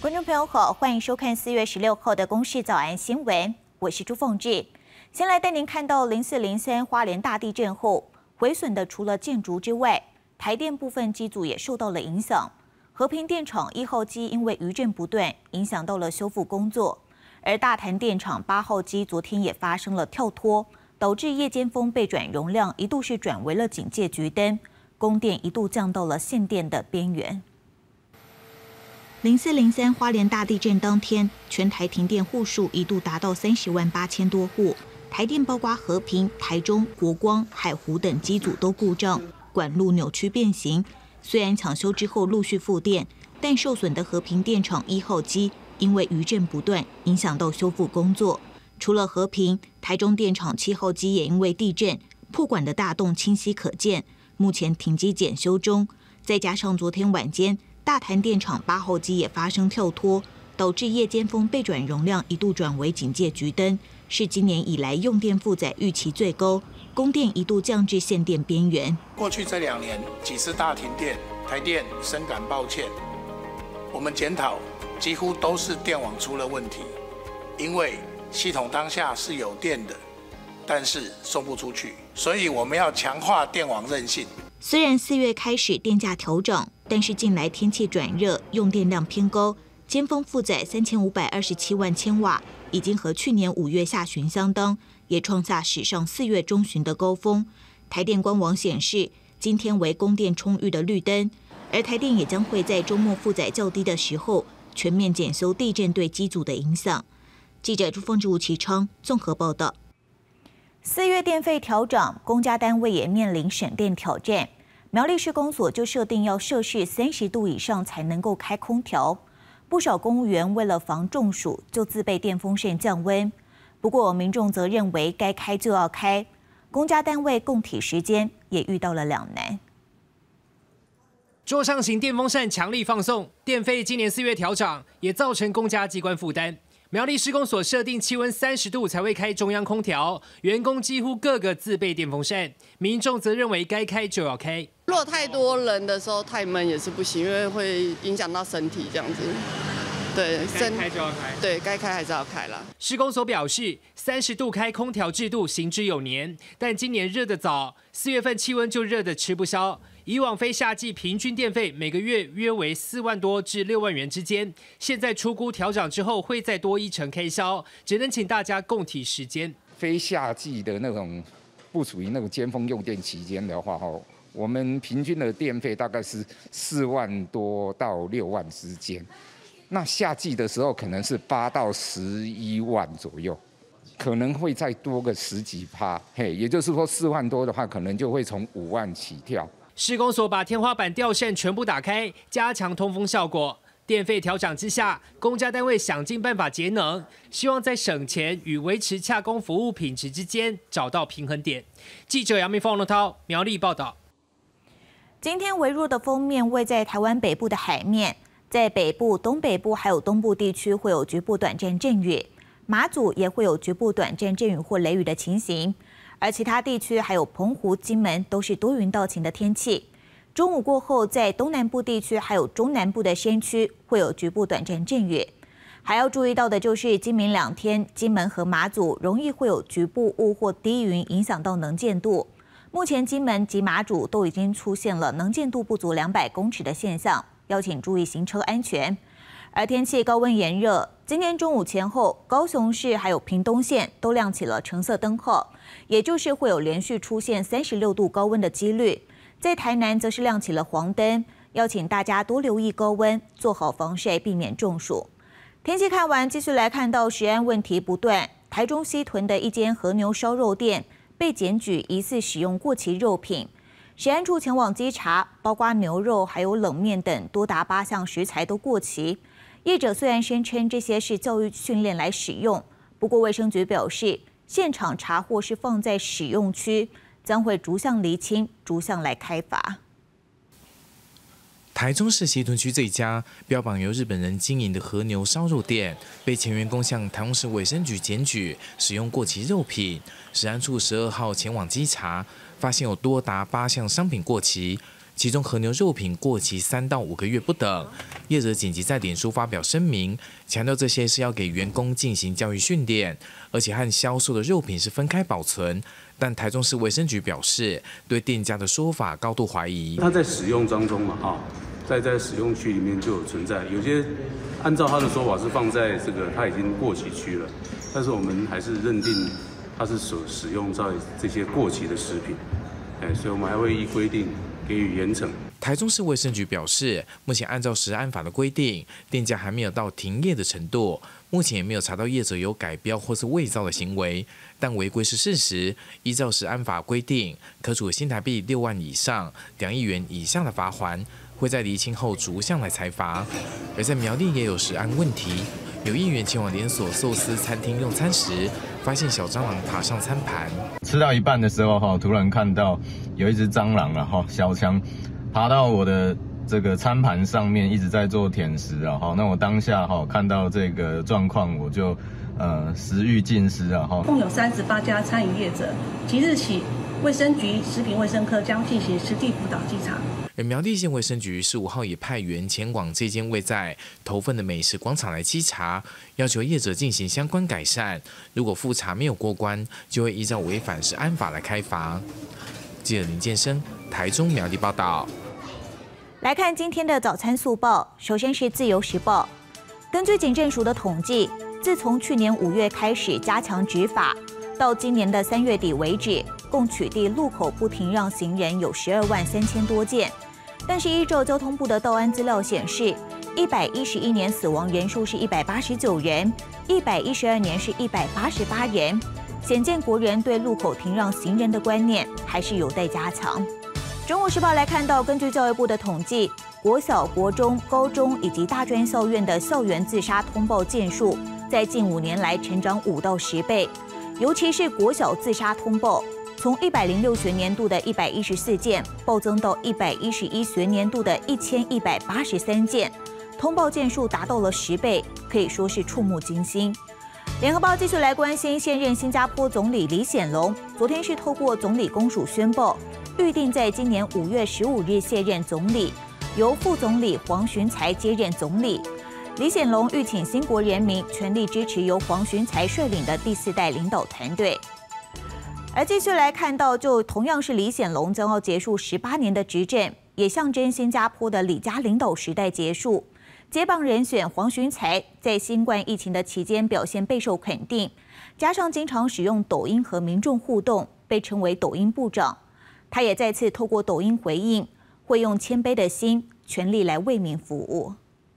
观众朋友好，欢迎收看4月16号的公视早安新闻，我是朱凤智。先来带您看到0403花莲大地震后毁损的，除了建筑之外，台电部分机组也受到了影响。和平电厂1号机因为余震不断，影响到了修复工作。而大潭电厂8号机昨天也发生了跳脱，导致夜间峰备转容量一度是转为了警戒橘灯，供电一度降到了限电的边缘。0403花莲大地震当天，全台停电户数一度达到30万8千多户，台电包括和平、台中、国光、海湖等机组都故障，管路扭曲变形。虽然抢修之后陆续复电，但受损的和平电厂1号机因为余震不断，影响到修复工作。除了和平，台中电厂7号机也因为地震破管的大洞清晰可见，目前停机检修中。再加上昨天晚间大潭电厂8号机也发生跳脱，导致夜间峰备转容量一度转为警戒橘灯，是今年以来用电负载预期最高，供电一度降至限电边缘。 过去这2年几次大停电，台电深感抱歉。我们检讨，几乎都是电网出了问题，因为系统当下是有电的，但是送不出去，所以我们要强化电网韧性。 虽然4月开始电价调整，但是近来天气转热，用电量偏高，尖峰负载3527万千瓦，已经和去年5月下旬相当，也创下史上4月中旬的高峰。台电官网显示，今天为供电充裕的绿灯，而台电也将会在周末负载较低的时候，全面检修地震对机组的影响。记者朱凤智、吴其昌综合报道。4月电费调涨，公家单位也面临省电挑战。苗栗市公所就设定要摄氏30度以上才能够开空调，不少公务员为了防中暑，就自备电风扇降温。不过民众则认为该开就要开，公家单位共体时间也遇到了两难。 桌上型电风扇强力放送，电费今年4月调涨，也造成公家机关负担。苗栗市公所设定气温30度才会开中央空调，员工几乎个个自备电风扇，民众则认为该开就要开。 如果太多人的时候太闷也是不行，因为会影响到身体这样子。对， 该开就要开。 对，该开还是要开啦。 市公所表示，30度开空调制度行之有年，但今年热得早，4月份气温就热得吃不消。以往非夏季平均电费每个月约为4万多至6万元之间，现在初估调涨之后会再多1成开销，只能请大家共体时间。 非夏季的那种不属于那个尖峰用电期间的话，我们平均的电费大概是4万多到6万之间。那夏季的时候可能是8到11万左右，可能会再多个10几%，也就是说4万多的话，可能就会从5万起跳。 市公所把天花板吊扇全部打开，加强通风效果。电费调涨之下，公家单位想尽办法节能，希望在省钱与维持洽公服务品质之间找到平衡点。记者杨明凤、龙涛苗栗报道。 今天微弱的锋面位在台湾北部的海面，在北部、东北部还有东部地区会有局部短暂阵雨，马祖也会有局部短暂阵雨或雷雨的情形。而其他地区还有澎湖、金门都是多云到晴的天气。中午过后，在东南部地区还有中南部的山区会有局部短暂阵雨。还要注意到的就是今明2天，金门和马祖容易会有局部雾或低云影响到能见度。目前金门及马祖都已经出现了能见度不足200公尺的现象，要请注意行车安全。而天气高温炎热，今天中午前后，高雄市还有屏东县都亮起了橙色灯号，也就是会有连续出现36度高温的几率。在台南则是亮起了黄灯，要请大家多留意高温，做好防晒，避免中暑。天气看完，继续来看到食安问题不断。台中西屯的一间和牛烧肉店被检举疑似使用过期肉品，食安处前往稽查，包括牛肉还有冷面等多达8项食材都过期。业者虽然声称这些是教育训练来使用，不过卫生局表示，现场查获是放在使用区，将会逐项厘清，逐项来开罚。 台中市西屯区这家标榜由日本人经营的和牛烧肉店，被前员工向台中市卫生局检举使用过期肉品。食安处12号前往稽查，发现有多达8项商品过期。 其中和牛肉品过期3到5个月不等。业者紧急在脸书发表声明，强调这些是要给员工进行教育训练，而且和销售的肉品是分开保存。但台中市卫生局表示，对店家的说法高度怀疑。 它在使用当中嘛，在使用区里面就有存在，有些按照他的说法是放在这个它已经过期区了，但是我们还是认定它是所使用在这些过期的食品，所以我们还会依规定给予严惩。 台中市卫生局表示，目前按照食安法的规定，店家还没有到停业的程度，目前也没有查到业者有改标或是伪造的行为，但违规是事实。依照食安法规定，可处新台币6万以上2亿元以下的罚锾，会在厘清后逐项来裁罚。而在苗栗也有食安问题，有议员前往连锁寿司餐厅用餐时，发现小蟑螂爬上餐盘， 吃到一半的时候突然看到有一只蟑螂小强爬到我的这个餐盘上面，一直在做舔食那我当下看到这个状况，我就食欲尽失共有38家餐饮业者，即日起，卫生局食品卫生科将进行实地辅导稽查。 而苗栗县卫生局15号也派员前往这间位在头份的美食广场来稽查，要求业者进行相关改善。如果复查没有过关，就会依照违反食安法来开罚。记者林建生，台中苗栗报道。 来看今天的早餐速报，首先是自由时报。根据警政署的统计，自从去年5月开始加强执法，到今年的3月底为止，共取缔路口不停让行人有12万3000多件。但是依照交通部的道安资料显示，111年死亡人数是189人，112年是188人，显见国人对路口停让行人的观念还是有待加强。中国时报来看到，根据教育部的统计，国小、国中、高中以及大专校院的校园自杀通报件数，在近5年来成长5到10倍，尤其是国小自杀通报，从106学年度的114件暴增到111学年度的1183件，通报件数达到了10倍，可以说是触目惊心。联合报继续来关心现任新加坡总理李显龙，昨天是透过总理公署宣布，预定在今年5月15日卸任总理，由副总理黄循才接任总理。李显龙欲请新国人民全力支持由黄循才率领的第4代领导团队。而继续来看到，就同样是李显龙将要结束18年的执政，也象征新加坡的李家领导时代结束。接棒人选黄循才在新冠疫情的期间表现备受肯定，加上经常使用抖音和民众互动，被称为抖音部长。他也再次透过抖音回应，会用谦卑的心，全力来为民服务。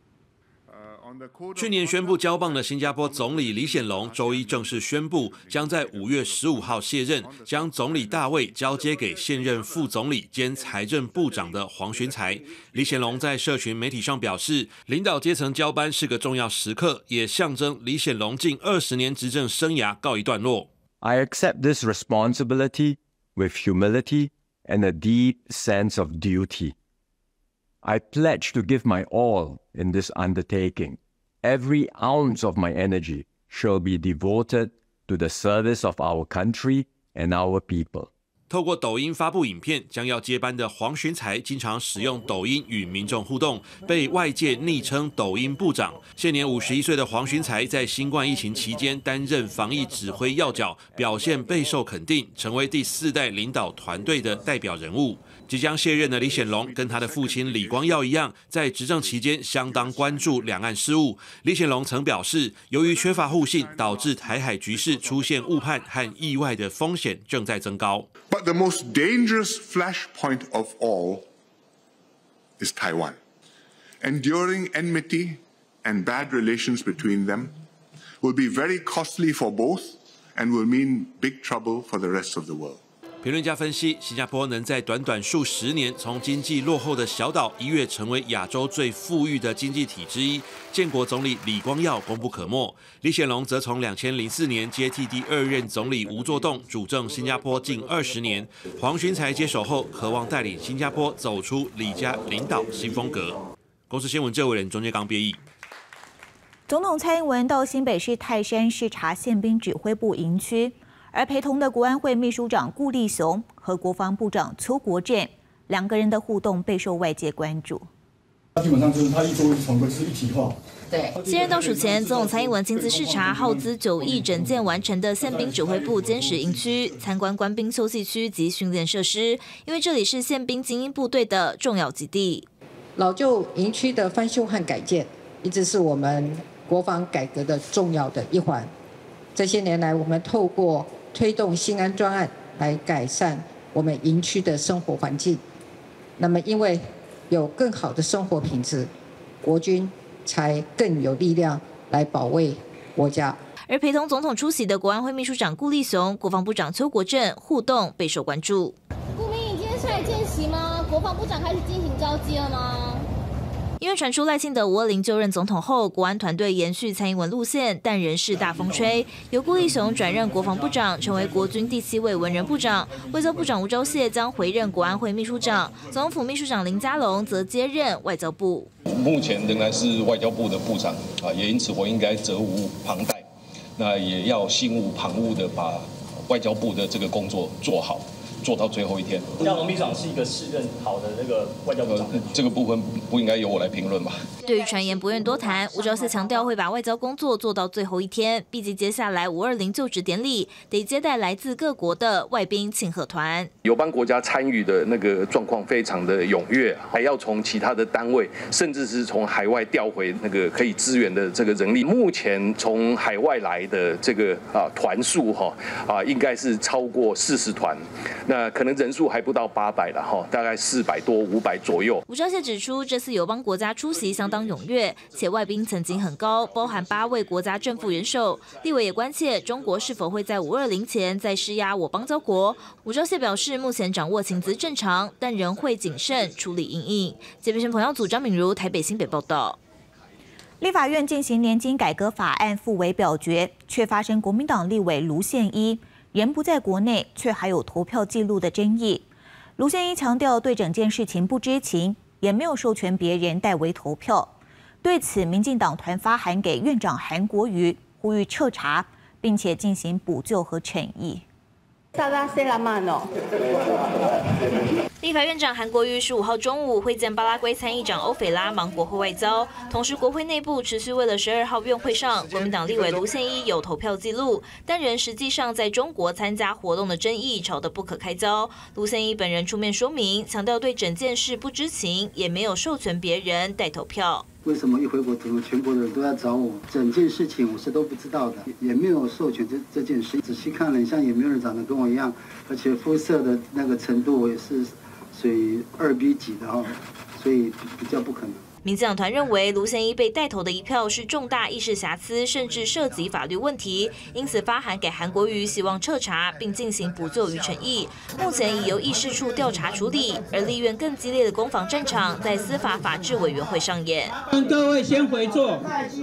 去年宣布交棒的新加坡总理李显龙，周一正式宣布将在5月15号卸任，将总理大位交接给现任副总理兼财政部长的黄循才。李显龙在社群媒体上表示，领导阶层交班是个重要时刻，也象征李显龙近20年执政生涯告一段落。 I accept this responsibility with humility and a deep sense of duty. I pledge to give my all in this undertaking. Every ounce of my energy shall be devoted to the service of our country and our people. 透过抖音发布影片，将要接班的黄循才经常使用抖音与民众互动，被外界昵称抖音部长。现年51岁的黄循才在新冠疫情期间担任防疫指挥要角，表现备受肯定，成为第4代领导团队的代表人物。即将卸任的李显龙跟他的父亲李光耀一样，在执政期间相当关注两岸事务。李显龙曾表示，由于缺乏互信，导致台海局势出现误判和意外的风险正在增高。 But the most dangerous flashpoint of all is Taiwan. Enduring enmity and bad relations between them will be very costly for both and will mean big trouble for the rest of the world. 评论家分析，新加坡能在短短数10年从经济落后的小岛一跃成为亚洲最富裕的经济体之一，建国总理李光耀功不可没。李显龙则从2004年接替第2任总理吴作栋，主政新加坡近20年。黄循才接手后，渴望带领新加坡走出李家领导新风格。公司新闻郑伟仁、钟建刚编译。 总统蔡英文到新北市泰山视察宪兵指挥部营区。而陪同的国安会秘书长顾立雄和国防部长邱国正两个人的互动备受外界关注。 基本上就是他一周一床就是一体化。 对，卸任倒数前，总统蔡英文亲自视察耗资9亿整建完成的宪兵指挥部监视营区，参观官兵休息区及训练设施，因为这里是宪兵精英部队的重要基地。 老旧营区的翻修和改建，一直是我们国防改革的重要的一环。这些年来，我们透过推动新安专案来改善我们营区的生活环境。那么，因为有更好的生活品质，国军才更有力量来保卫国家。 而陪同总统出席的国安会秘书长顾立雄、国防部长邱国正互动备受关注。 顾明颖今天是来见习吗？国防部长开始进行交接了吗？ 因为传出赖清德520就任总统后，国安团队延续蔡英文路线，但仍是大风吹。由顾立雄转任国防部长，成为国军第7位文人部长。外交部长吴钊燮将回任国安会秘书长，总统府秘书长林佳龙则接任外交部。 目前仍然是外交部的部长啊，也因此我应该责无旁贷，那也要心无旁骛的把外交部的这个工作做好。做到最后一天。 嘉龙秘书长是一个适任好的那个外交部长， 这个部分不应该由我来评论吧？ 对于传言不愿多谈，吴钊燮强调会把外交工作做到最后一天，毕竟接下来520就职典礼得接待来自各国的外宾庆贺团。 友邦国家参与的那个状况非常的踊跃，还要从其他的单位，甚至是从海外调回那个可以支援的这个人力。目前从海外来的这个团数应该是超过40团。那可能人数还不到800了哈，大概400多500左右。 吴钊燮指出，这次友邦国家出席相当踊跃，且外宾层级很高，包含8位国家正副元首。立委也关切中国是否会在520前再施压我邦交国。吴钊燮表示，目前掌握情资正常，但仍会谨慎处理因应。这边是朋友组张敏如台北新北报道。立法院进行年金改革法案复委表决，却发生国民党立委卢宪一人不在国内，却还有投票记录的争议。卢宪一强调对整件事情不知情，也没有授权别人代为投票。对此，民进党团发函给院长韩国瑜，呼吁彻查，并且进行补救和惩役。立法院长韩国瑜15号中午会见巴拉圭参议长欧斐拉，忙国会外交。同时，国会内部持续为了12号院会上国民党立委卢宪一有投票记录，但人实际上在中国参加活动的争议吵得不可开交。卢宪一本人出面说明，强调对整件事不知情，也没有授权别人代投票。 为什么一回国，怎么全国的人都要找我？整件事情我是都不知道的，也没有授权这件事。仔细看了一下，也没有人长得跟我一样，而且肤色的那个程度，我也是属于2B 级的哈，所以比较不可能。 民进党团认为卢宪一被带头的一票是重大议事瑕疵，甚至涉及法律问题，因此发函给韩国瑜，希望彻查并进行补救与惩役。目前已由议事处调查处理，而立院更激烈的攻防战场在司法法制委员会上演。 各位先回座，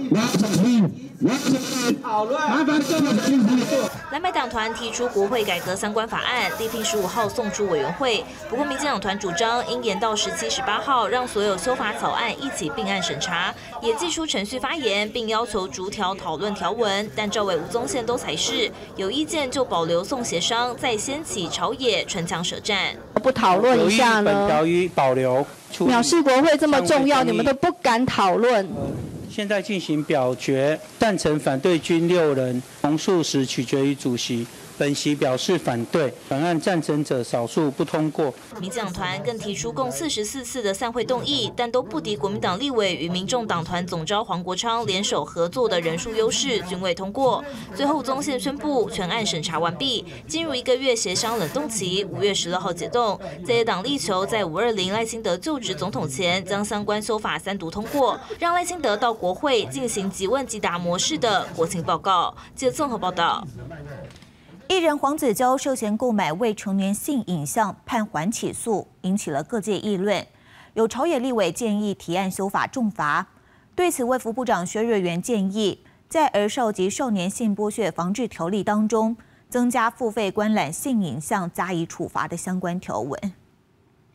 讨论，麻烦各位先回座。 蓝白党团提出国会改革相关法案，力拼15号送出委员会。不过，民进党团主张应延到17、18号，让所有修法草案一起并案审查，也祭出程序发言，并要求逐条讨论条文。但赵伟、吴宗宪都才是有意见就保留送协商，再掀起朝野唇枪舌战。 不讨论一下呢？ 本条予保留。 藐视国会这么重要，你们都不敢讨论。 现在进行表决，赞成反对均6人，同数时取决于主席。本席表示反对，本案赞成者少数不通过。 民进党团更提出共44次的散会动议，但都不敌国民党立委与民众党团总召黄国昌联手合作的人数优势，均未通过。最后，宗宪宣布全案审查完毕，进入1个月协商冷冻期，5月16号解冻。在野党力求在520赖清德就职总统前，将相关修法3读通过，让赖清德到国会进行即问即答模式的国情报告。记者综合报道。艺人黄子佼涉嫌购买未成年性影像判缓起诉，引起了各界议论。有朝野立委建议提案修法重罚。对此，卫福部长薛瑞元建议，在儿少及少年性剥削防治条例当中，增加付费观览性影像加以处罚的相关条文。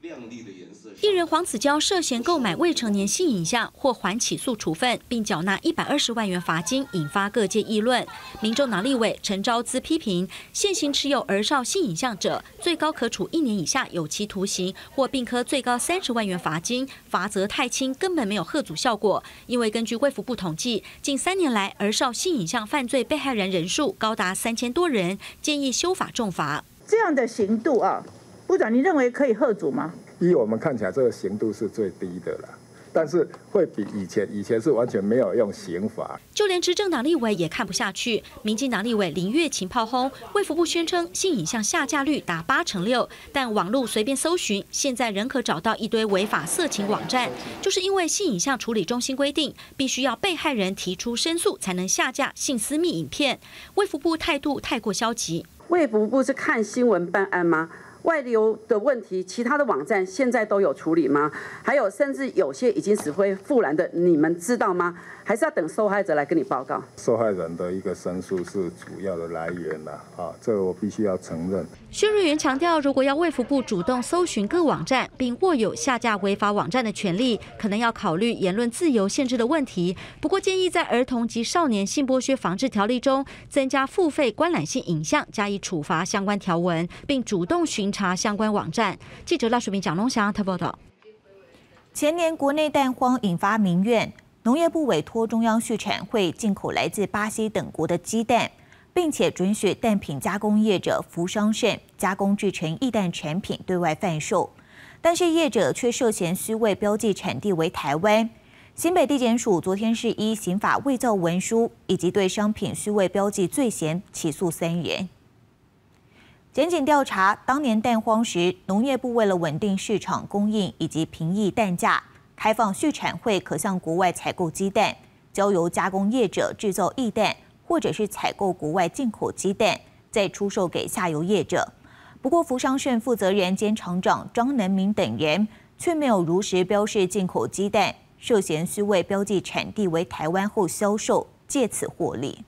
艺人黄子佼涉嫌购买未成年性影像，获缓起诉处分，并缴纳120万元罚金，引发各界议论。民众党立委陈昭姿批评，现行持有儿少性影像者，最高可处1年以下有期徒刑，或并科最高30万元罚金，罚则太轻，根本没有吓阻效果。因为根据卫福部统计，近3年来儿少性影像犯罪被害人人数高达3000多人，建议修法重罚。 这样的刑度啊，部长，你认为可以吓阻吗？ 依我们看起来，这个刑度是最低的了，但是会比以前是完全没有用刑罚。 就连执政党立委也看不下去，民进党立委林月琴炮轰卫福部，宣称性影像下架率达86%，但网络随便搜寻，现在仍可找到一堆违法色情网站，就是因为性影像处理中心规定，必须要被害人提出申诉才能下架性私密影片。卫福部态度太过消极。 卫福部是看新闻办案吗？外流的问题，其他的网站现在都有处理吗？还有，甚至有些已经死灰复燃的，你们知道吗？还是要等受害者来跟你报告？ 受害人的一个申诉是主要的来源啦，这个我必须要承认。 薛瑞元强调，如果要卫福部主动搜寻各网站，并握有下架违法网站的权利，可能要考虑言论自由限制的问题。不过，建议在儿童及少年性剥削防治条例中，增加付费观览性影像加以处罚相关条文，并主动巡查相关网站。记者赖淑明、蒋龙祥报道。 前年国内蛋荒引发民怨，农业部委托中央畜产会进口来自巴西等国的鸡蛋，并且准许蛋品加工业者福商盛加工制成液蛋产品对外贩售，但是业者却涉嫌虚伪标记产地为台湾。新北地检署昨天是依刑法伪造文书以及对商品虚伪标记罪嫌起诉3人。检警调查，当年蛋荒时，农业部为了稳定市场供应以及平抑蛋价，开放畜产会可向国外采购鸡蛋，交由加工业者制造液蛋，或者是采购国外进口鸡蛋，再出售给下游业者。不过，福商盛负责人兼厂长张能明等人却没有如实标示进口鸡蛋，涉嫌虚伪标记产地为台湾后销售，借此获利。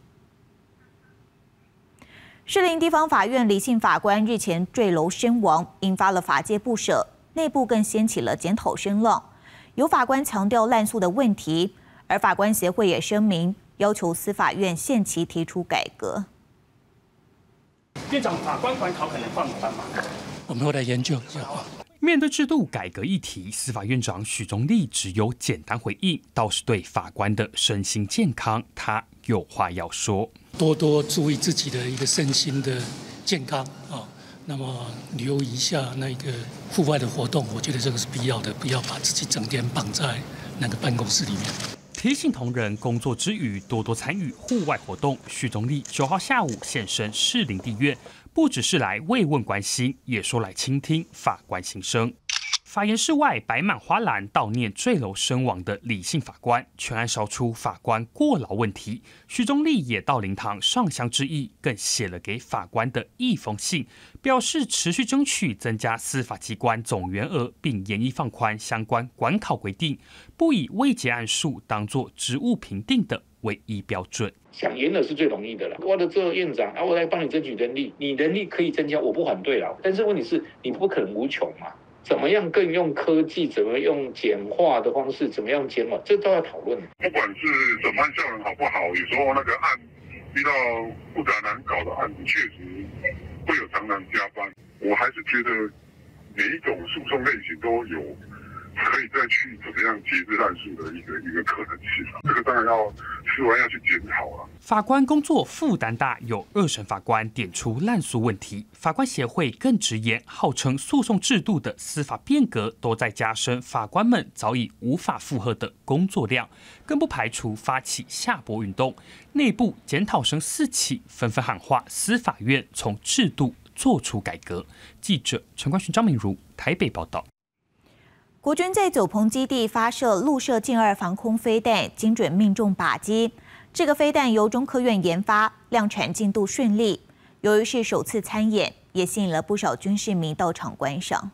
士林地方法院李姓法官日前坠楼身亡，引发了法界不舍，内部更掀起了检讨声浪。有法官强调滥诉的问题，而法官协会也声明要求司法院限期提出改革。 院长，法官管考可能放宽吗？ 我们会来研究一下。 面对制度改革议题，司法院长许宗力只有简单回应，倒是对法官的身心健康，他有话要说。 多多注意自己的一个身心的健康啊，那么留一下那个户外的活动，我觉得这个是必要的，不要把自己整天绑在那个办公室里面。 提醒同仁工作之余多多参与户外活动。许宗力9号下午现身士林地院，不只是来慰问关心，也说来倾听法官心声。法研室外摆满花篮悼念坠楼身亡的李姓法官，全案烧出法官过劳问题。许宗力也到灵堂上香致意，更写了给法官的一封信，表示持续争取增加司法机关总员额，并严厉放宽相关管考规定，不以未结案数当作职务评定的唯一标准。 想严的是最容易的了。我的这个院长我来帮你争取人力，你人力可以增加，我不反对了。但是问题是你不可能无穷嘛。怎么样更用科技，怎么用简化的方式，怎么样减缓，这都要讨论。 不管是审判效能好不好，有时候那个案遇到复杂难搞的案子，确实会有常常加班。我还是觉得每一种诉讼类型都有可以再去怎么样节制滥诉的一个可能性。这个当然要司法要去检讨了。 法官工作负担大，有2审法官点出滥诉问题。法官协会更直言，号称诉讼制度的司法变革都在加深法官们早已无法负荷的工作量，更不排除发起下拨运动。内部检讨声四起，纷纷喊话司法院从制度做出改革。记者陈冠勋、张明如台北报道。 国军在九鹏基地发射陆射近2防空飞弹，精准命中靶机。这个飞弹由中科院研发，量产进度顺利。由于是首次参演，也吸引了不少军事迷到场观赏。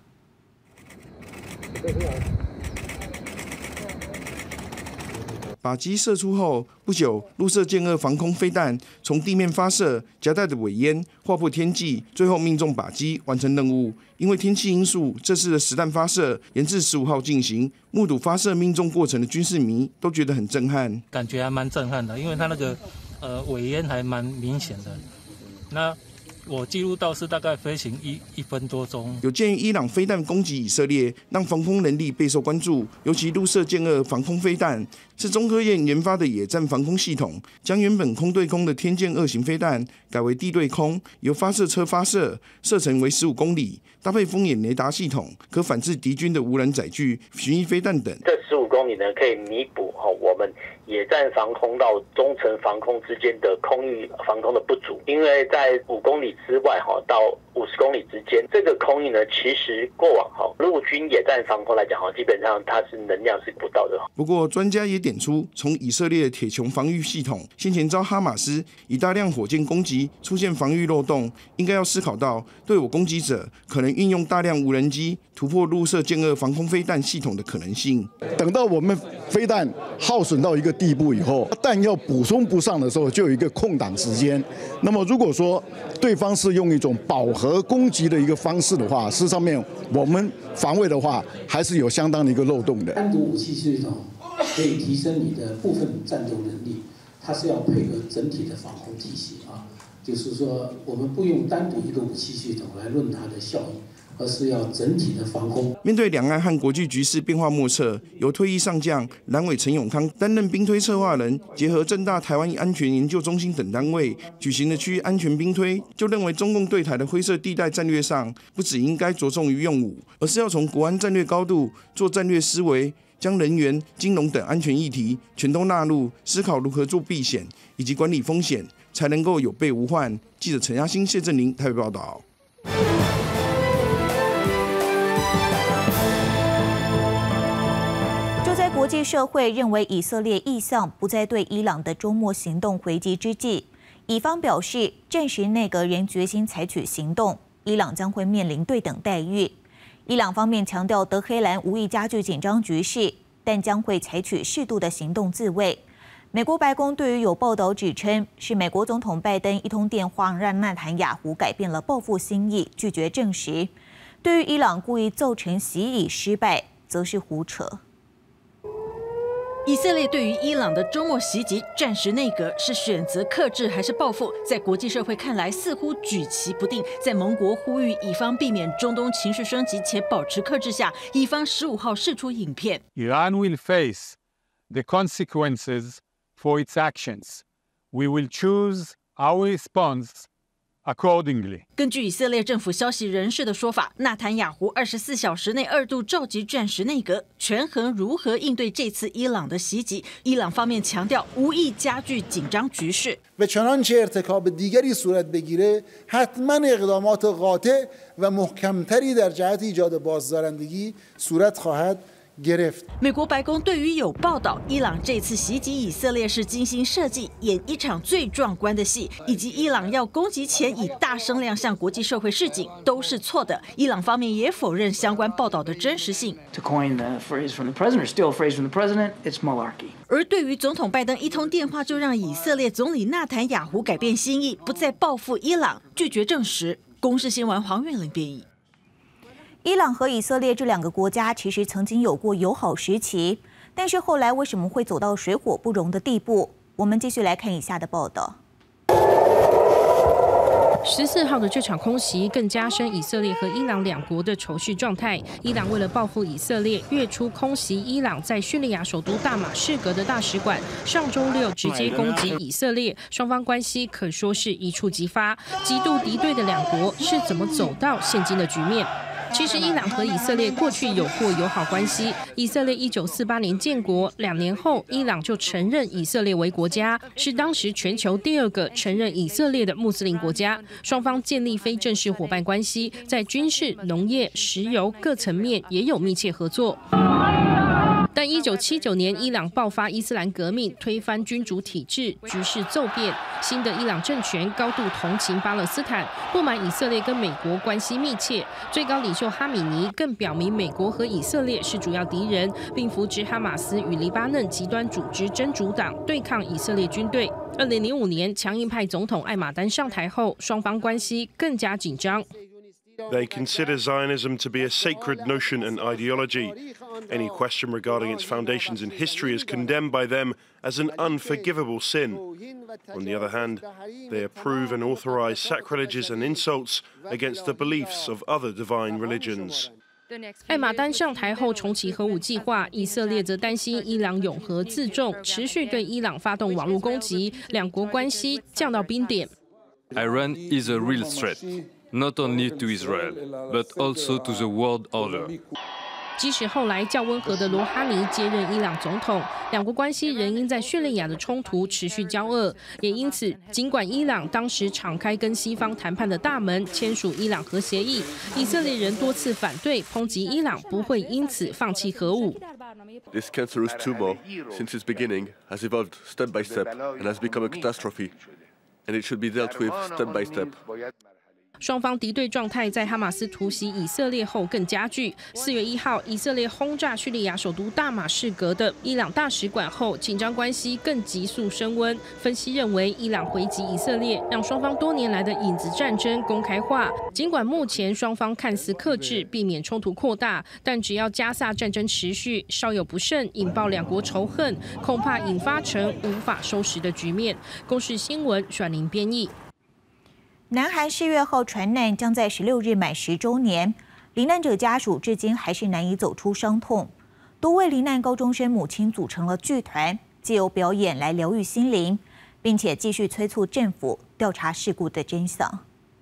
靶机射出后不久，陆射箭2防空飞弹从地面发射，夹带着尾烟划破天际，最后命中靶机，完成任务。因为天气因素，这次的实弹发射延至15号进行。目睹发射命中过程的军事迷都觉得很震撼， 感觉还蛮震撼的，因为它那个尾烟还蛮明显的。那我记录到是大概飞行1分多钟。 有鉴于伊朗飞弹攻击以色列，让防空能力备受关注，尤其陆射箭2防空飞弹是中科院研发的野战防空系统，将原本空对空的天箭2型飞弹改为地对空，由发射车发射，射程为15公里，搭配风眼雷达系统，可反制敌军的无人载具、巡弋飞弹等。 这15公里呢，可以弥补我们野战防空到中程防空之间的空域防空的不足，因为在5公里之外到50公里之间，这个空域呢，其实过往陆军野战防空来讲基本上它是能量是不到的。 不过专家也点出，从以色列的铁穹防御系统先前遭哈马斯以大量火箭攻击，出现防御漏洞，应该要思考到对我攻击者可能运用大量无人机突破陆射箭2防空飞弹系统的可能性。 等到我们飞弹耗损到一个地步以后，弹药补充不上的时候，就有一个空档时间。那么如果说对方是用一种饱和攻击的一个方式的话，事实上面我们防卫的话，还是有相当的一个漏洞的。 单独武器系统可以提升你的部分战斗能力，它是要配合整体的防空体系就是说，我们不用单独一个武器系统来论它的效益，而是要整体的防空。 面对两岸和国际局势变化莫测，由退役上将蓝委陈永康担任兵推策划人，结合政大台湾安全研究中心等单位举行的区域安全兵推，就认为中共对台的灰色地带战略上，不只应该着重于用武，而是要从国安战略高度做战略思维，将人员、金融等安全议题全都纳入，思考如何做避险以及管理风险，才能够有备无患。记者陈嘉欣、谢振林台北报道。 就在国际社会认为以色列意向不再对伊朗的周末行动回击之际，以方表示暂时内阁仍决心采取行动，伊朗将会面临对等待遇。伊朗方面强调德黑兰无意加剧紧张局势，但将会采取适度的行动自卫。美国白宫对于有报道指称是美国总统拜登一通电话让纳坦雅胡改变了报复心意，拒绝证实。对于伊朗故意造成袭击失败，则是胡扯。 以色列对于伊朗的周末袭击暂时内阁是选择克制还是报复，在国际社会看来似乎举棋不定。在盟国呼吁以方避免中东情绪升级且保持克制下，以方15号释出影片。 Iran will face the consequences for its actions. We will choose our response accordingly. 根据以色列政府消息人士的说法，纳坦雅胡24小时内2度召集暂时内阁，权衡如何应对这次伊朗的袭击。伊朗方面强调无意加剧紧张局势。 به چنانچه ارتکاب دیگری صورت بگیره حتما اقدامات قاطع و محکمتری در جهت ایجاد بازدارندگی صورت خواهد 美国白宫对于有报道伊朗这次袭击以色列是精心设计演一场最壮观的戏，以及伊朗要攻击前以大声亮向国际社会示警，都是错的。伊朗方面也否认相关报道的真实性。 To coin the phrase from the president, or steal a phrase from the president, it's malarkey. 而对于总统拜登一通电话就让以色列总理纳坦雅胡改变心意，不再报复伊朗，拒绝证实。公视新闻黄苑玲编译。 伊朗和以色列这两个国家其实曾经有过友好时期，但是后来为什么会走到水火不容的地步？我们继续来看以下的报道。 14号的这场空袭更加深以色列和伊朗两国的仇视状态。伊朗为了报复以色列，月初空袭伊朗在叙利亚首都大马士革的大使馆，上周六直接攻击以色列，双方关系可说是一触即发。极度敌对的两国是怎么走到现今的局面？其实，伊朗和以色列过去有过友好关系。以色列1948年建国，2年后，伊朗就承认以色列为国家，是当时全球第2个承认以色列的穆斯林国家。双方建立非正式伙伴关系，在军事、农业、石油各层面也有密切合作。 但1979年伊朗爆发伊斯兰革命，推翻君主体制，局势骤变。新的伊朗政权高度同情巴勒斯坦，不满以色列跟美国关系密切。最高领袖哈米尼更表明美国和以色列是主要敌人，并扶植哈马斯与黎巴嫩极端组织真主党对抗以色列军队。2005年，强硬派总统艾马丹上台后，双方关系更加紧张。 They consider Zionism to be a sacred notion and ideology. Any question regarding its foundations in history is condemned by them as an unforgivable sin. On the other hand, they approve and authorize sacrileges and insults against the beliefs of other divine religions. 艾马丹上台后重启核武计划，以色列则担心伊朗永和自重，持续对伊朗发动网络攻击，两国关系降到冰点。 Iran is a real threat, not only to Israel, but also to the world order. 即使后来较温和的罗哈尼接任伊朗总统，两国关系仍因在叙利亚的冲突持续交恶。也因此，尽管伊朗当时敞开跟西方谈判的大门，签署伊朗核协议，以色列人多次反对，抨击伊朗不会因此放弃核武。 This cancerous tumor, since its beginning, has evolved step by step and has become a catastrophe, and it should be dealt with step by step. 双方敌对状态在哈马斯突袭以色列后更加剧。4月1号，以色列轰炸叙利亚首都大马士革的伊朗大使馆后，紧张关系更急速升温。分析认为，伊朗回击以色列，让双方多年来的影子战争公开化。尽管目前双方看似克制，避免冲突扩大，但只要加萨战争持续，稍有不慎，引爆两国仇恨，恐怕引发成无法收拾的局面。公视新闻阮玲编译。 南韩4月号船难将在16日满10周年，罹难者家属至今还是难以走出伤痛。多位罹难高中生母亲组成了剧团，借由表演来疗愈心灵，并且继续催促政府调查事故的真相。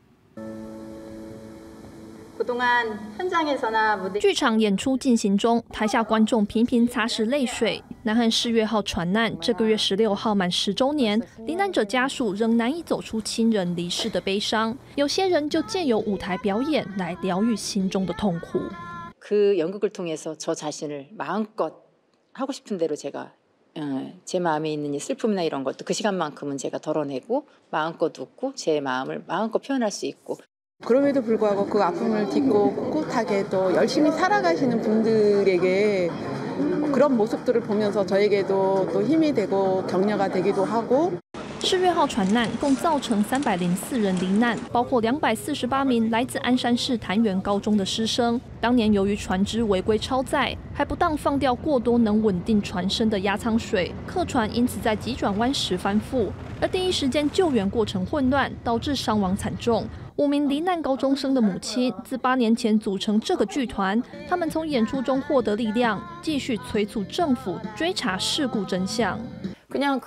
剧场演出进行中，台下观众频频擦拭泪水。南韩4月号船难这个月16号满10周年，罹难者家属仍难以走出亲人离世的悲伤。有些人就借由舞台表演来疗愈心中的痛苦。 그 연극을 통해서 저 자신을 마음껏 하고 싶은 대로 제가 제 마음에 있는 이 슬픔이나 이런 것도 그 시간만큼은 제가 덜어내고 마음껏 웃고 제 마음을 마음껏 표현할 수 있고. 그럼에도 불구하고 그 아픔을 딛고 꿋꿋하게 또 열심히 살아가시는 분들에게 그런 모습들을 보면서 저에게도 또 힘이 되고 격려가 되기도 하고. 4月号船难共造成304人罹难，包括248名来自鞍山市潭元高中的师生。当年由于船只违规超载，还不当放掉过多能稳定船身的压舱水，客船因此在急转弯时翻覆，而第一时间救援过程混乱，导致伤亡惨重。5名罹难高中生的母亲自8年前组成这个剧团，他们从演出中获得力量，继续催促政府追查事故真相。 그냥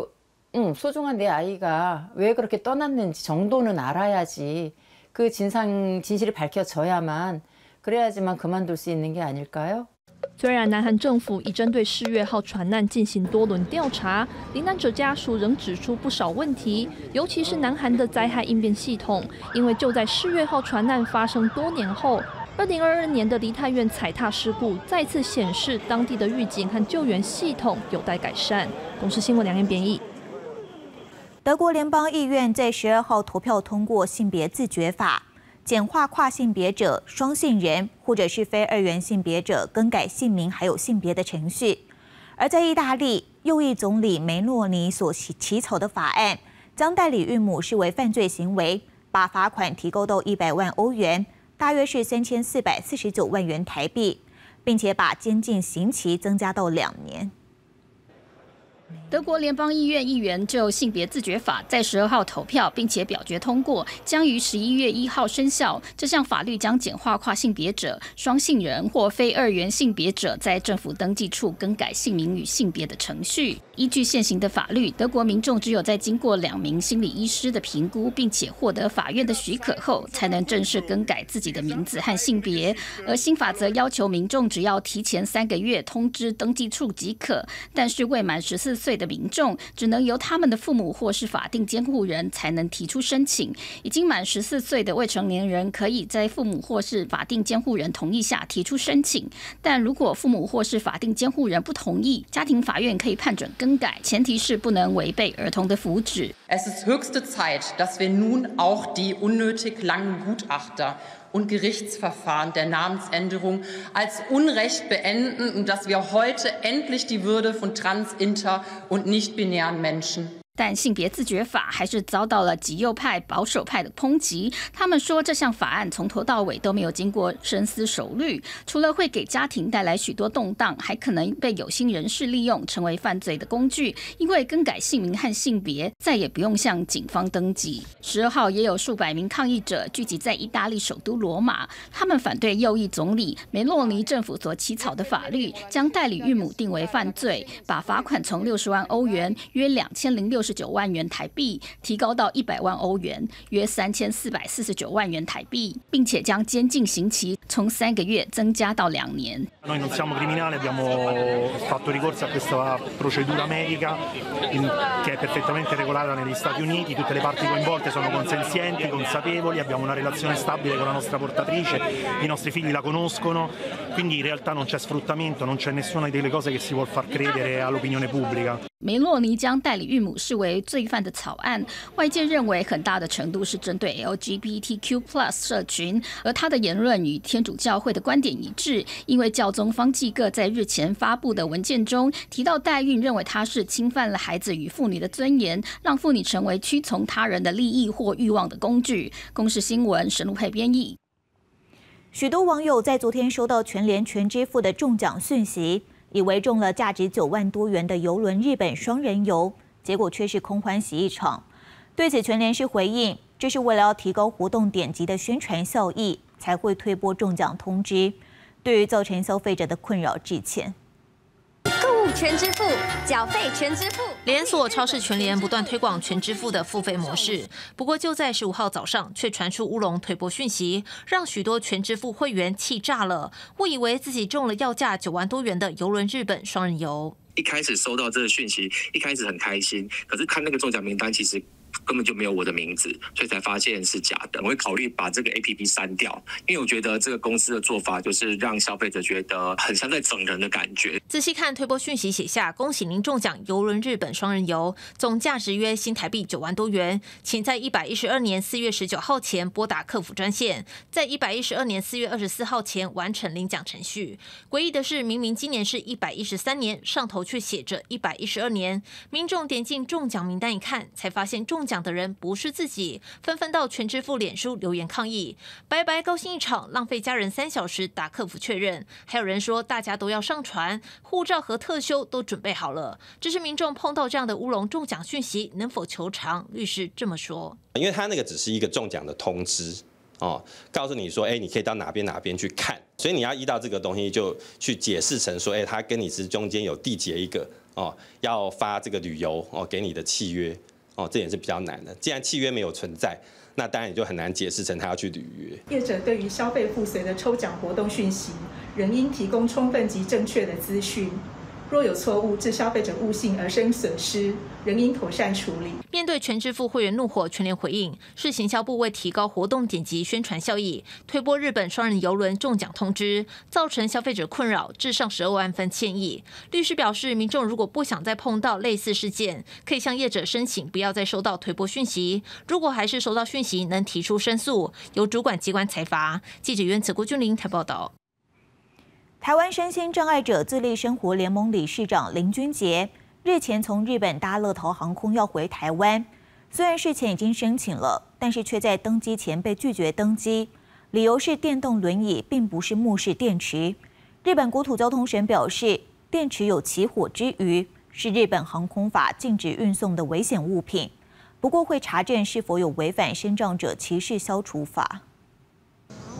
소중한 내 아이가 왜 그렇게 떠났는지 정도는 알아야지 그 진실이 밝혀져야만 그래야지만 그만둘 수 있는 게 아닐까요? 虽然南韩政府已针对4月号船难进行多轮调查，罹难者家属仍指出不少问题，尤其是南韩的灾害应变系统，因为就在4月号船难发生多年后，2022年的梨泰院踩踏事故再次显示当地的预警和救援系统有待改善。公视新闻梁燕编译。 德国联邦议院在12号投票通过性别自觉法，简化跨性别者、双性人或者是非二元性别者更改姓名还有性别的程序。而在意大利，右翼总理梅洛尼所起草的法案，将代理孕母视为犯罪行为，把罚款提高到100万欧元，大约是3449万元台币，并且把监禁刑期增加到2年。 德国联邦议院议员就性别自觉法在12号投票，并且表决通过，将于11月1号生效。这项法律将简化跨性别者、双性人或非二元性别者在政府登记处更改姓名与性别的程序。依据现行的法律，德国民众只有在经过2名心理医师的评估，并且获得法院的许可后，才能正式更改自己的名字和性别。而新法则要求民众只要提前3个月通知登记处即可，但是未满14岁岁的民众，只能由他们的父母或是法定监护人才能提出申请。已经满14岁的未成年人可以在父母或是法定监护人同意下提出申请，但如果父母或是法定监护人不同意，家庭法院可以判准更改，前提是不能违背儿童的福祉。 Es ist höchste Zeit, dass wir nun auch die unnötig langen Gutachter und Gerichtsverfahren der Namensänderung als Unrecht beenden und dass wir heute endlich die Würde von trans-, inter- und nicht-binären Menschen 但性别自觉法还是遭到了极右派、保守派的抨击。他们说，这项法案从头到尾都没有经过深思熟虑，除了会给家庭带来许多动荡，还可能被有心人士利用，成为犯罪的工具。因为更改姓名和性别，再也不用向警方登记。12号也有数百名抗议者聚集在意大利首都罗马，他们反对右翼总理梅洛尼政府所起草的法律，将代理孕母定为犯罪，把罚款从60万欧元（约2069万元台币）提高到100万欧元（约3449万元台币），并且将监禁刑期从3个月增加到2年。 Noi non siamo criminali, abbiamo fatto ricorso a questa procedura medica che è perfettamente regolata negli Stati Uniti, tutte le parti coinvolte sono consenzienti, consapevoli, abbiamo una relazione stabile con la nostra portatrice, i nostri figli la conoscono, quindi in realtà non c'è sfruttamento, non c'è nessuna delle cose che si vuol far credere all'opinione pubblica. 梅洛尼将代理孕母视为罪犯的草案，外界认为很大的程度是针对 LGBTQ+ 社群，而他的言论与天主教会的观点一致，因为教宗方济各在日前发布的文件中提到代孕，认为它是侵犯了孩子与妇女的尊严，让妇女成为屈从他人的利益或欲望的工具。公视新闻沈路佩编译。 许多网友在昨天收到全联全支付的中奖讯息，以为中了价值9万多元的邮轮日本双人游，结果却是空欢喜一场。对此，全联是回应，这是为了要提高活动点击的宣传效益，才会推播中奖通知。对于造成消费者的困扰致歉。 购物全支付，缴费全支付。 连锁超市全联不断推广全支付的付费模式，不过就在15号早上，却传出乌龙推播讯息，让许多全支付会员气炸了，误以为自己中了要价9万多元的邮轮日本双人游。 一开始收到这个讯息，一开始很开心，可是看那个中奖名单，其实根本就没有我的名字，所以才发现是假的。我会考虑把这个 APP 删掉，因为我觉得这个公司的做法就是让消费者觉得很像在整人的感觉。 仔细看推播讯息写下：恭喜您中奖邮轮日本双人游，总价值约新台币9万多元，请在112年4月19号前拨打客服专线，在112年4月24号前完成领奖程序。诡异的是，明明今年是113年，上头却写着112年。民众点进中奖名单一看，才发现中奖的人不是自己，纷纷到全支付脸书留言抗议，白白高兴一场，浪费家人3小时打客服确认。还有人说大家都要上传，护照和特休都准备好了。只是民众碰到这样的乌龙中奖讯息，能否求偿？律师这么说： 因为他那个只是一个中奖的通知。告诉你说，你可以到哪边去看，所以你要依照这个东西就去解释成说，他跟你是中间有缔结一个要发这个旅游给你的契约这也是比较难的。既然契约没有存在，那当然也就很难解释成他要去履约。 业者对于消费附随的抽奖活动讯息，仍应提供充分及正确的资讯。若有错误致消费者误信而生损失，仍应妥善处理。 面对全支付会员怒火，全联回应是行销部为提高活动点击宣传效益，推播日本双人邮轮中奖通知，造成消费者困扰，致上12万分歉意。律师表示，民众如果不想再碰到类似事件，可以向业者申请不要再收到推播讯息。如果还是收到讯息，能提出申诉，由主管机关裁罚。记者袁子郭君玲台报道。 台湾身心障碍者自立生活联盟理事长林君杰日前从日本搭乐桃航空要回台湾，虽然事前已经申请了，但是却在登机前被拒绝登机，理由是电动轮椅并不是目视电池。日本国土交通省表示，电池有起火之虞，是日本航空法禁止运送的危险物品，不过会查证是否有违反身障者歧视消除法。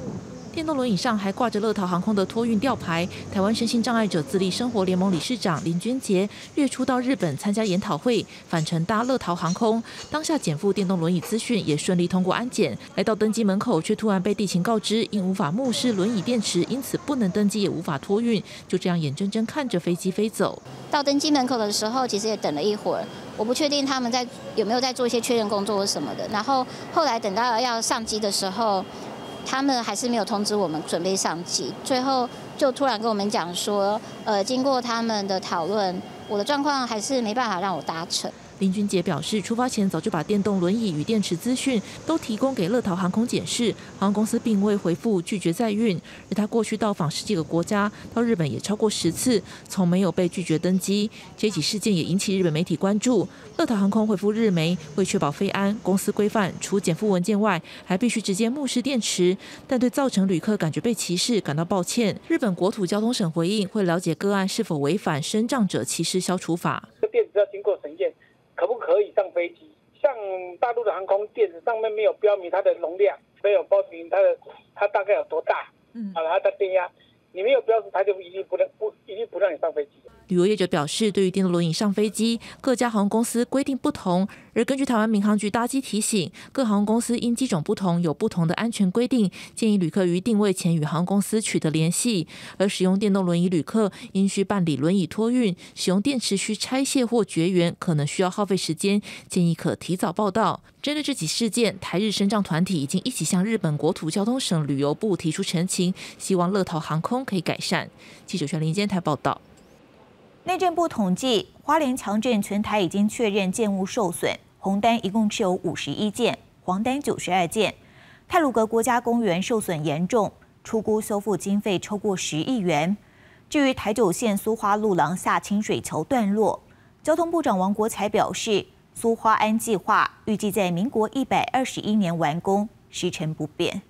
电动轮椅上还挂着乐桃航空的托运吊牌。台湾身心障碍者自立生活联盟理事长林君杰月初到日本参加研讨会，返程搭乐桃航空，当下减负电动轮椅资讯，也顺利通过安检。来到登机门口，却突然被地勤告知，因无法目视轮椅电池，因此不能登机，也无法托运。就这样眼睁睁看着飞机飞走。 到登机门口的时候，其实也等了一会儿，我不确定他们有没有在做一些确认工作或什么的。然后后来等到要上机的时候，他们还是没有通知我们准备上机，最后就突然跟我们讲说，经过他们的讨论，我的状况还是没办法让我搭乘。 林君杰表示，出发前早就把电动轮椅与电池资讯都提供给乐桃航空检视，航空公司并未回复拒绝载运。而他过去到访10几个国家，到日本也超过10次，从没有被拒绝登机。这起事件也引起日本媒体关注。乐桃航空回复日媒，为确保飞安公司规范，除减负文件外，还必须直接目视电池，但对造成旅客感觉被歧视感到抱歉。日本国土交通省回应，会了解个案是否违反身障者歧视消除法。 电池要经过审验。可不可以上飞机？像大陆的航空电池上面没有标明它的容量，没有标明它大概有多大，它的电压，你没有标示，它就一定不让你上飞机。 旅游业者表示，对于电动轮椅上飞机，各家航空公司规定不同。而根据台湾民航局搭机提醒，各航空公司因机种不同，有不同的安全规定，建议旅客于定位前与航空公司取得联系。而使用电动轮椅旅客应需办理轮椅托运，使用电池需拆卸或绝缘，可能需要耗费时间，建议可提早报到。针对这起事件，台日身障团体已经一起向日本国土交通省旅游部提出陈情，希望乐桃航空可以改善。记者林监台报道。 内政部统计，花莲强震全台已经确认建物受损，红单一共持有51件，黄单92件。太鲁阁国家公园受损严重，初估修复经费超过10亿元。至于台九线苏花路廊下清水桥段落，交通部长王国材表示，苏花安计划预计在民国121年完工，时程不变。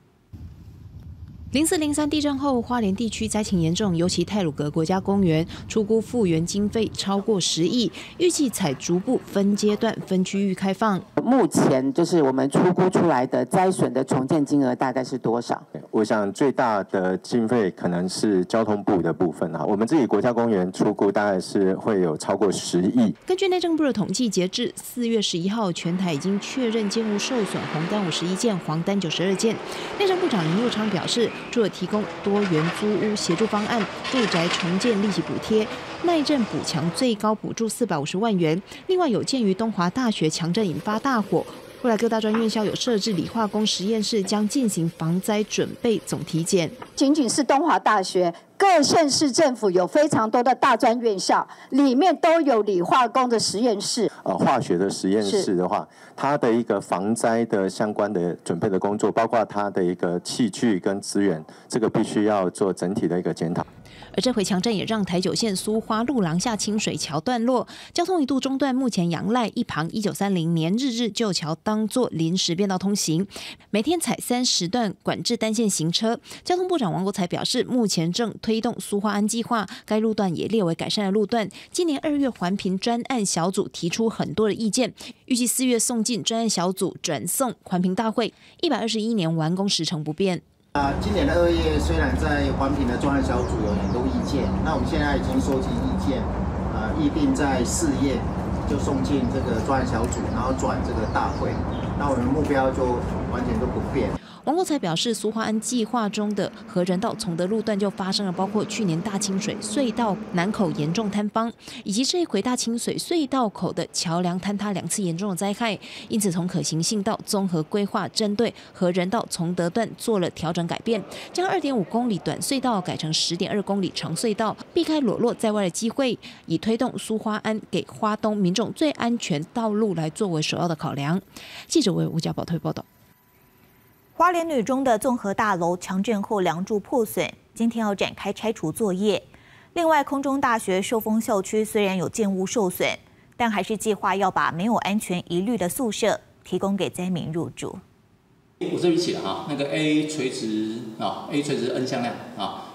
04、03地震后，花莲地区灾情严重，尤其太鲁阁国家公园初估复原经费超过10亿，预计采逐步分阶段、分区域开放。 目前就是我们初估出来的灾损的重建金额大概是多少？ 我想最大的经费可能是交通部的部分啊，我们自己国家公园初估大概是会有超过10亿。 根据内政部的统计，截至4月11号，全台已经确认建物受损，红单51件，黄单92件。内政部长林佑昌表示，除了提供多元租屋协助方案、住宅重建利息补贴、耐震补强最高补助450万元，另外有鉴于东华大学强震引发大火，未来各大专院校有设置理化工实验室，将进行防灾准备总体检。 仅仅是东华大学，各县市政府有非常多的大专院校，里面都有理化工的实验室。 化学的实验室的话，它的一个防灾的相关的准备的工作，包括它的一个器具跟资源，这个必须要做整体的一个检讨。 而这回强震也让台九线苏花路廊下清水桥段落交通一度中断，目前杨赖一旁1930年日旧桥当作临时便道通行，每天采3时段管制单线行车。交通部长王国材表示，目前正推动苏花安计划，该路段也列为改善的路段。今年2月环评专案小组提出很多的意见，预计4月送进专案小组转送环评大会，121年完工时程不变。 今年的2月，虽然在环评的专案小组有很多意见，那我们现在已经收集意见，预定在4月就送进这个专案小组，然后转这个大会，那我们目标就完全都不变。 王国材表示，苏花安计划中的和仁道崇德路段就发生了包括去年大清水隧道南口严重坍方，以及这一回大清水隧道口的桥梁坍塌2次严重的灾害，因此从可行性到综合规划，针对和仁道崇德段做了调整改变，将2.5公里短隧道改成10.2公里长隧道，避开裸露在外的机会，以推动苏花安给花东民众最安全道路来作为首要的考量。记者为吴家宝推报道。 花莲女中的综合大楼强震后梁柱破损，今天要展开拆除作业。另外，空中大学寿丰校区虽然有建物受损，但还是计划要把没有安全疑虑的宿舍提供给灾民入住。 我这里写了哈，那个 A 垂直啊 ，A 垂直 N 向量啊，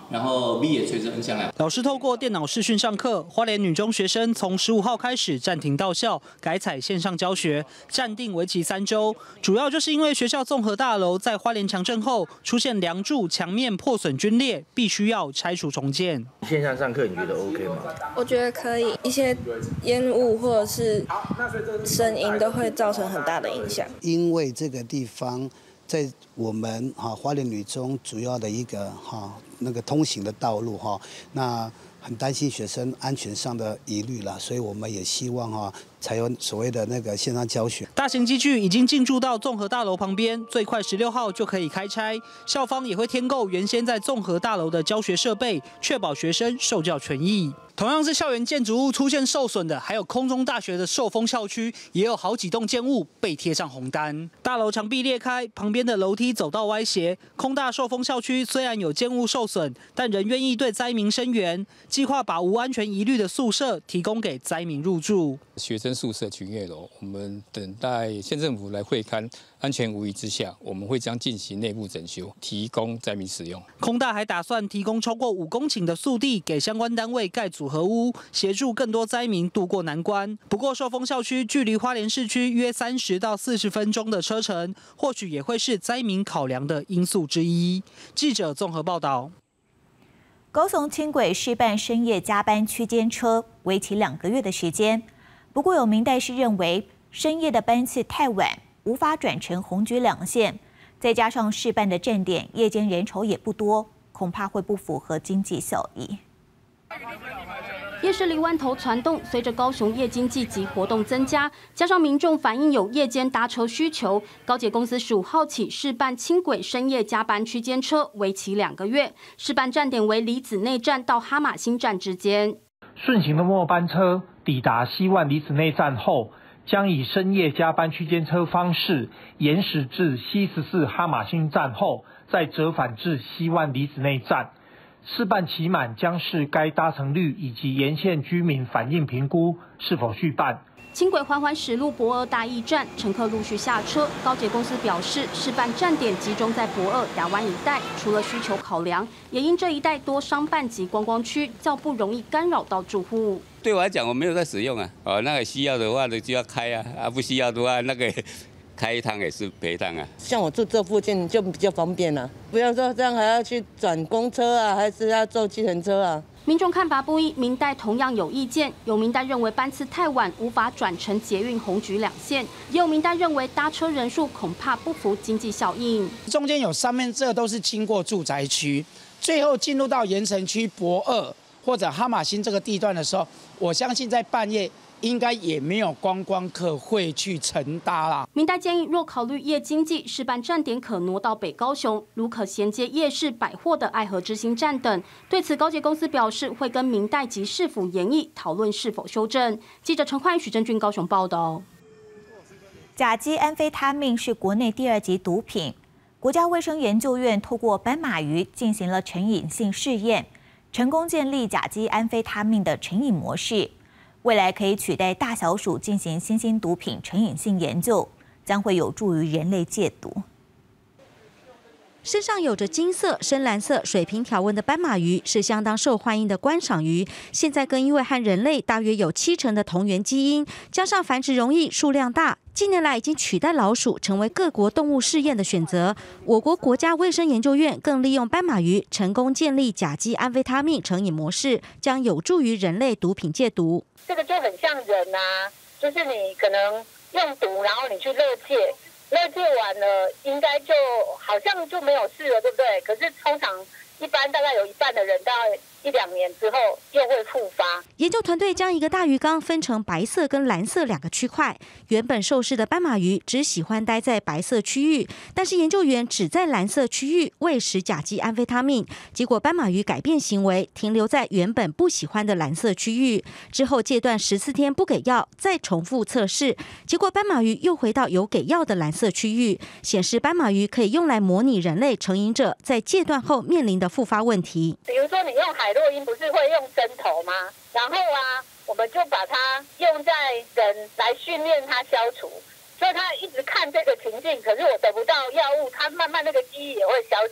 然后 V 也随着 N 向量。 老师透过电脑视讯上课，花莲女中学生从15号开始暂停到校，改采线上教学，暂定为期3周。主要就是因为学校综合大楼在花莲强震后出现梁柱、墙面破损皲裂，必须要拆除重建。 线上上课你觉得 OK 吗？ 我觉得可以，一些烟雾或者是声音都会造成很大的影响。 因为这个地方在我们花莲女中主要的一个那个通行的道路那很担心学生安全上的疑虑了，所以我们也希望才有所谓的那个线上教学。 大型机具已经进驻到综合大楼旁边，最快16号就可以开拆。校方也会添购原先在综合大楼的教学设备，确保学生受教权益。同样是校园建筑物出现受损的，还有空中大学的寿丰校区，也有好几栋建物被贴上红单。大楼墙壁裂开，旁边的楼梯走道歪斜。空大寿丰校区虽然有建物受损，但仍愿意对灾民声援，计划把无安全疑虑的宿舍提供给灾民入住。 学生宿舍群悦楼，我们等待县政府来会勘，安全无虞之下，我们会将进行内部整修，提供灾民使用。 空大还打算提供超过5公顷的宿地给相关单位盖组合屋，协助更多灾民渡过难关。不过，寿丰校区距离花莲市区约30到40分钟的车程，或许也会是灾民考量的因素之一。记者综合报道。 高雄轻轨试办深夜加班区间车，为期2个月的时间。不过有民代士认为，深夜的班次太晚，无法转乘红橘两线，再加上试办的站点夜间人潮也不多，恐怕会不符合经济效益。 夜市里湾头传动，随着高雄夜经济及活动增加，加上民众反映有夜间搭车需求，高捷公司15号起试办轻轨深夜加班区间车，为期2个月。试办站点为李子内站到哈马星站之间。 顺行的末班车抵达西万李子内站后，将以深夜加班区间车方式延驶至西14哈马星站后，再折返至西万李子内站。试办期满将视该搭乘率以及沿线居民反应评估是否续办。 轻轨缓缓驶入駁二大驿站，乘客陆续下车。高捷公司表示，试办站点集中在駁二、亚湾一带，除了需求考量，也因这一带多商办及观光区，较不容易干扰到住户。 对我来讲，我没有在使用啊，那个需要的话就要开啊，不需要的话那个。开一趟也是赔一趟啊！ 像我住这附近就比较方便了，不要说这样还要去转公车啊，还是要坐计程车啊。 民众看法不一，民代同样有意见。有民代认为班次太晚，无法转乘捷运红橘两线；也有民代认为搭车人数恐怕不符经济效应。 中间有3面，这都是经过住宅区，最后进入到盐城区駁二或者哈马星这个地段的时候，我相信在半夜。应该也没有观光客会去乘搭啦。 民代建议，若考虑夜经济，试办站点可挪到北高雄，如可衔接夜市、百货的爱河之星站等。对此，高捷公司表示会跟民代及市府研议，讨论是否修正。记者陈焕宇、许正俊高雄报道。 甲基安非他命是国内第2级毒品，国家卫生研究院透过斑马鱼进行了成瘾性试验，成功建立甲基安非他命的成瘾模式。未来可以取代大小鼠进行新兴毒品成瘾性研究，将会有助于人类戒毒。 身上有着金色、深蓝色、水平条纹的斑马鱼是相当受欢迎的观赏鱼，现在更因为和人类大约有70%的同源基因，加上繁殖容易、数量大，近年来已经取代老鼠成为各国动物试验的选择。我国国家卫生研究院更利用斑马鱼成功建立甲基安非他命成瘾模式，将有助于人类毒品戒毒。 这个就很像人啊，就是你可能用毒，然后你去勒戒。勒戒完了，应该就好像就没有事了，对不对？可是通常一般大概有一半的人，大概1-2年之后又会复发。 研究团队将一个大鱼缸分成白色跟蓝色2个区块，原本受试的斑马鱼只喜欢待在白色区域，但是研究员只在蓝色区域喂食甲基安非他命，结果斑马鱼改变行为，停留在原本不喜欢的蓝色区域。之后戒断14天不给药，再重复测试，结果斑马鱼又回到有给药的蓝色区域，显示斑马鱼可以用来模拟人类成瘾者在戒断后面临的复发问题。 比如说你用海洛因不是会用针头吗？然后我们就把它用在人来训练它消除，所以他一直看这个情境，可是我得不到药物，他慢慢那个记忆也会消除，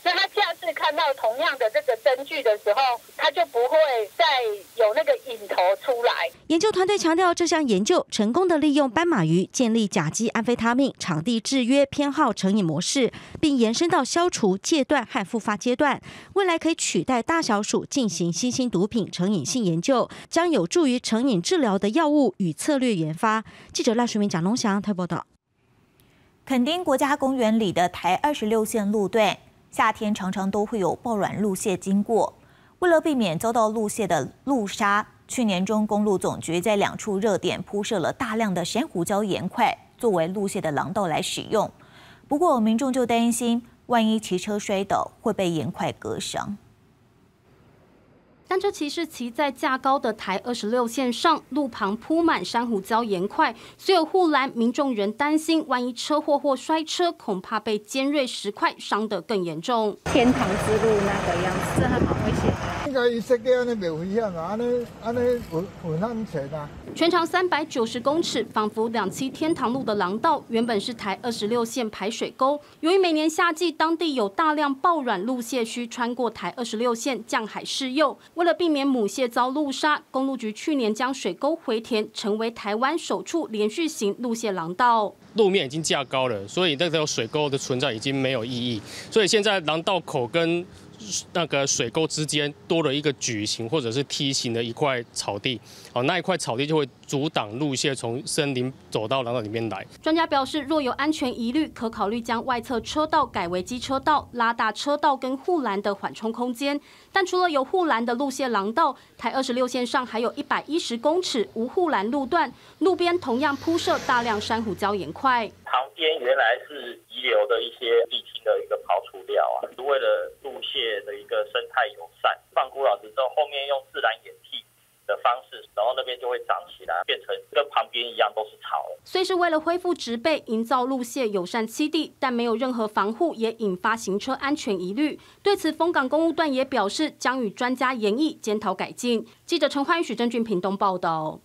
那他下次看到同样的这个针具的时候，他就不会再有那个引头出来。 研究团队强调，这项研究成功的利用斑马鱼建立甲基安非他命场地制约偏好成瘾模式，并延伸到消除戒断和复发阶段。未来可以取代大小鼠进行新兴毒品成瘾性研究，将有助于成瘾治疗的药物与策略研发。记者赖淑明、蒋龙祥台报道。 垦丁国家公园里的台26线路段，夏天常常都会有爆卵鹿蟹经过。为了避免遭到鹿蟹的路杀，去年中公路总局在2处热点铺设了大量的珊瑚礁岩块，作为鹿蟹的廊道来使用。不过民众就担心，万一骑车摔倒会被岩块割伤。 单车骑士骑在架高的台26线上，路旁铺满珊瑚礁岩块，虽有护栏，民众仍担心，万一车祸或摔车，恐怕被尖锐石块伤得更严重。 天堂之路那个样子，这还蛮危险的。 应该设计安尼袂危险啊，安尼有难找啊。 全长390公尺，仿佛2期天堂路的廊道，原本是台26线排水沟。由于每年夏季当地有大量爆卵鹿蟹需穿过台26线降海试幼，为了避免母蟹遭路杀，公路局去年将水沟回填，成为台湾首处连续型鹿蟹廊道。 路面已经架高了，所以那个水沟的存在已经没有意义，所以现在廊道口跟那个水沟之间多了一个矩形或者是梯形的一块草地，那一块草地就会阻挡鹿蟹从森林走到廊道里面来。 专家表示，若有安全疑虑，可考虑将外侧车道改为机车道，拉大车道跟护栏的缓冲空间。但除了有护栏的鹿蟹廊道，台26线上还有110公尺无护栏路段，路边同样铺设大量珊瑚礁岩块。 旁边原来是遗留的一些沥青的一个刨除料啊，为了鹿蟹的一个生态友善，放枯老之后，后面用自然掩替的方式，然后那边就会长起来，变成跟旁边一样都是草。 虽是为了恢复植被、营造鹿蟹友善栖地，但没有任何防护，也引发行车安全疑虑。对此，丰港公路段也表示，将与专家研议检讨改进。记者陈焕宇、许正俊屏东报道。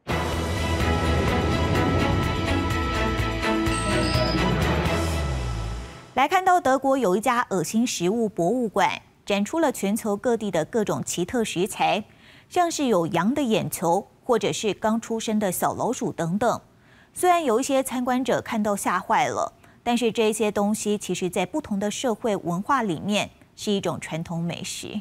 来看到德国有一家恶心食物博物馆，展出了全球各地的各种奇特食材，像是有羊的眼球，或者是刚出生的小老鼠等等。虽然有一些参观者看到吓坏了，但是这些东西其实在不同的社会文化里面是一种传统美食。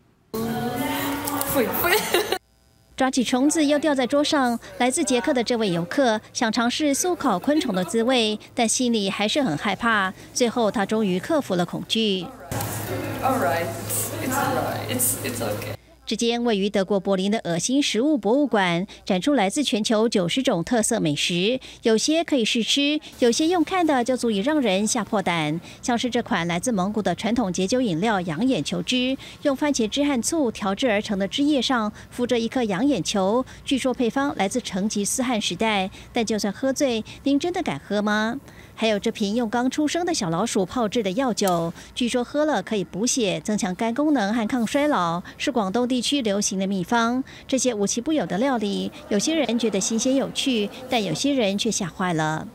抓起虫子又掉在桌上，来自捷克的这位游客想尝试速烤昆虫的滋味，但心里还是很害怕。最后，他终于克服了恐惧。It's okay. 这间位于德国柏林的恶心食物博物馆展出来自全球90种特色美食，有些可以试吃，有些用看的就足以让人吓破胆。像是这款来自蒙古的传统解酒饮料羊眼球汁，用番茄汁和醋调制而成的汁液上附着一颗羊眼球，据说配方来自成吉思汗时代。但就算喝醉，您真的敢喝吗？还有这瓶用刚出生的小老鼠泡制的药酒，据说喝了可以补血、增强肝功能和抗衰老，是广东地区流行的秘方。这些无奇不有的料理，有些人觉得新鲜有趣，但有些人却吓坏了。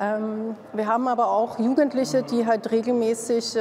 Wir haben aber auch Jugendliche, die halt regelmäßig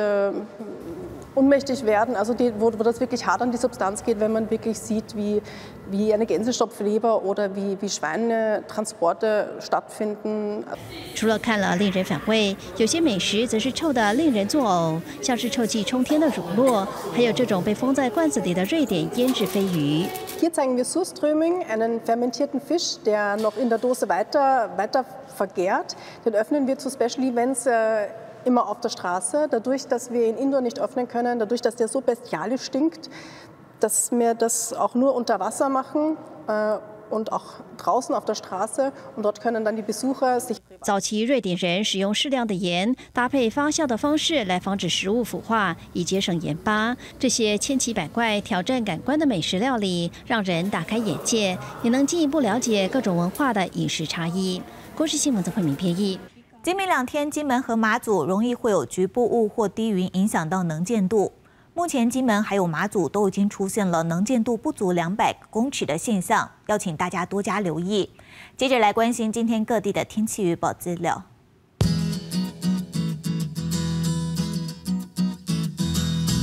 ohnmächtig werden, also wo das wirklich hart an die Substanz geht, wenn man wirklich sieht, wie eine Gänsestopfleber oder wie Schweinetransporte stattfinden. 除了看了令人反胃，有些美食则是臭得令人作呕，像是臭气冲天的乳酪，还有这种被封在罐子里的瑞典腌制飞鱼。 Hier zeigen wir Surströmming, einen fermentierten Fisch, der noch in der Dose weiter vergärt. Den öffnen wir zu Special Events immer auf der Straße. Dadurch, dass wir ihn indoor nicht öffnen können, dadurch, dass der so bestialisch stinkt, dass wir das auch nur unter Wasser machen und auch draußen auf der Straße. Und dort können dann die Besucher sich 早期瑞典人使用适量的盐搭配发酵的方式来防止食物腐化，以节省盐巴。这些千奇百怪、挑战感官的美食料理，让人大开眼界，也能进一步了解各种文化的饮食差异。国视新闻曾慧敏编译。 今明2天，金门和马祖容易会有局部雾或低云影响到能见度。目前金门还有马祖都已经出现了能见度不足200公尺的现象，要请大家多加留意。接着来关心今天各地的天气预报资料。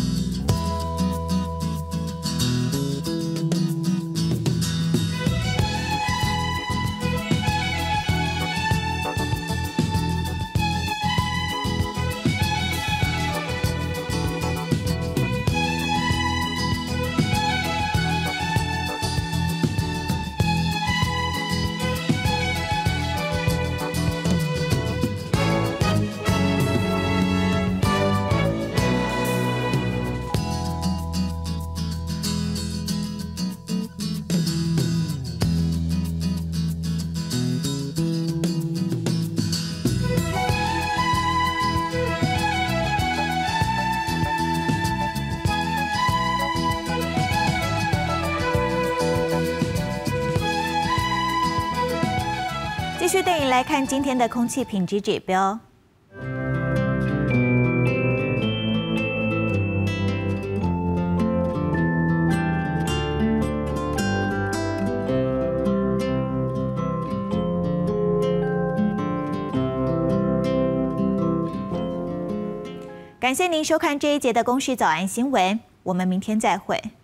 续带你来看今天的空气品质指标。感谢您收看这一节的公视早安新闻，我们明天再会。